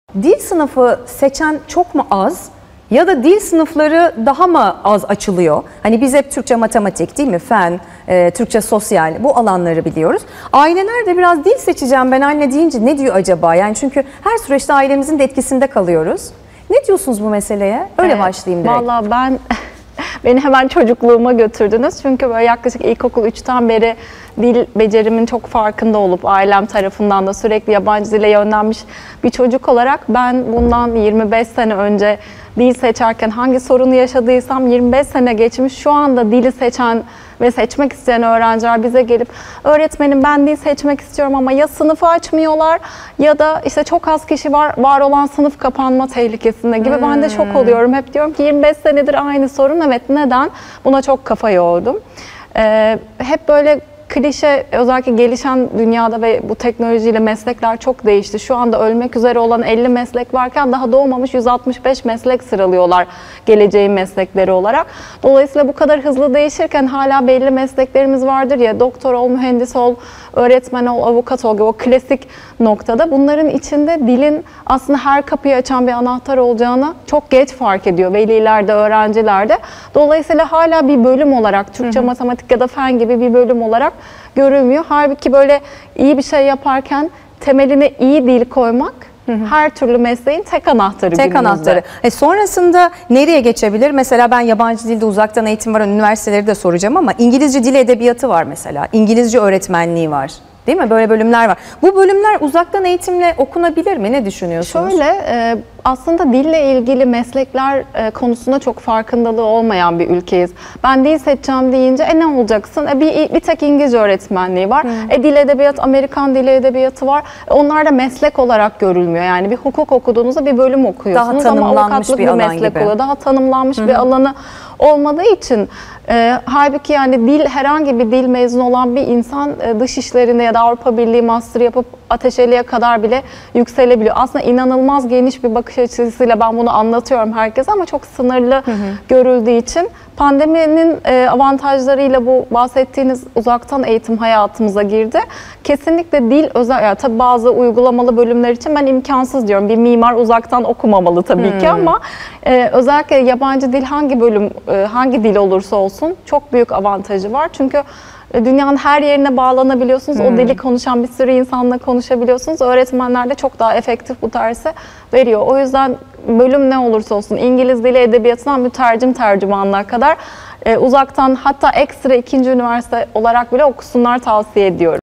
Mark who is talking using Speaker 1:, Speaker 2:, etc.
Speaker 1: Dil sınıfı seçen çok mu az ya da dil sınıfları daha mı az açılıyor? Hani biz hep Türkçe matematik değil mi? Fen, Türkçe sosyal bu alanları biliyoruz. Aileler de biraz dil seçeceğim ben anne deyince ne diyor acaba? Yani çünkü her süreçte ailemizin de etkisinde kalıyoruz. Ne diyorsunuz bu meseleye? Öyle başlayayım direkt.
Speaker 2: Vallahi beni hemen çocukluğuma götürdünüz. Çünkü böyle yaklaşık ilkokul 3'ten beri dil becerimin çok farkında olup ailem tarafından da sürekli yabancı dile yönlenmiş bir çocuk olarak ben bundan 25 sene önce dil seçerken hangi sorunu yaşadıysam 25 sene geçmiş şu anda dili seçen ve seçmek isteyen öğrenciler bize gelip öğretmenim ben dil seçmek istiyorum ama ya sınıfı açmıyorlar ya da işte çok az kişi var olan sınıf kapanma tehlikesinde gibi. Ben de şok oluyorum. Hep diyorum ki 25 senedir aynı sorun. Evet, neden? Buna çok kafa yordum. Hep böyle klişe, özellikle gelişen dünyada ve bu teknolojiyle meslekler çok değişti. Şu anda ölmek üzere olan 50 meslek varken daha doğmamış 165 meslek sıralıyorlar geleceğin meslekleri olarak. Dolayısıyla bu kadar hızlı değişirken hala belli mesleklerimiz vardır ya, doktor ol, mühendis ol, öğretmen ol, avukat ol gibi o klasik noktada. Bunların içinde dilin aslında her kapıyı açan bir anahtar olacağını çok geç fark ediyor veliler de, öğrenciler de. Dolayısıyla hala bir bölüm olarak Türkçe, matematik ya da fen gibi bir bölüm olarak görülmüyor. Halbuki böyle iyi bir şey yaparken temeline iyi dil koymak her türlü mesleğin tek anahtarı.
Speaker 1: Tek anahtarı. Sonrasında nereye geçebilir? Mesela ben yabancı dilde uzaktan eğitim var, üniversiteleri de soracağım ama İngilizce dil edebiyatı var mesela. İngilizce öğretmenliği var. Değil mi? Böyle bölümler var. Bu bölümler uzaktan eğitimle okunabilir mi? Ne düşünüyorsunuz?
Speaker 2: Şöyle, aslında dille ilgili meslekler konusunda çok farkındalığı olmayan bir ülkeyiz. Ben dil seçeceğim deyince ne olacaksın? Bir tek İngilizce öğretmenliği var. Dil edebiyat, Amerikan dili edebiyatı var. Onlar da meslek olarak görülmüyor. Yani bir hukuk okuduğunuzda bir bölüm okuyorsunuz
Speaker 1: daha
Speaker 2: ama
Speaker 1: tanımlanmış
Speaker 2: avukatlık
Speaker 1: bir
Speaker 2: bir
Speaker 1: alan
Speaker 2: meslek
Speaker 1: gibi.
Speaker 2: oluyor. Daha tanımlanmış bir alanı olmadığı için halbuki yani dil, herhangi bir dil mezunu olan bir insan dış işlerinde ya da Avrupa Birliği master yapıp ateşeliğe kadar bile yükselebiliyor. Aslında inanılmaz geniş bir bakış açısıyla ben bunu anlatıyorum herkese ama çok sınırlı görüldüğü için pandeminin avantajlarıyla bu bahsettiğiniz uzaktan eğitim hayatımıza girdi. Kesinlikle dil özel, yani tabii bazı uygulamalı bölümler için ben imkansız diyorum. Bir mimar uzaktan okumamalı tabii ki ama özellikle yabancı dil hangi bölüm, hangi dil olursa olsun çok büyük avantajı var. Çünkü dünyanın her yerine bağlanabiliyorsunuz. O dili konuşan bir sürü insanla konuşabiliyorsunuz. Öğretmenler de çok daha efektif bu dersi veriyor. O yüzden bölüm ne olursa olsun İngiliz dili edebiyatından mütercim tercümanlığa kadar uzaktan, hatta ekstra ikinci üniversite olarak bile okusunlar, tavsiye ediyorum.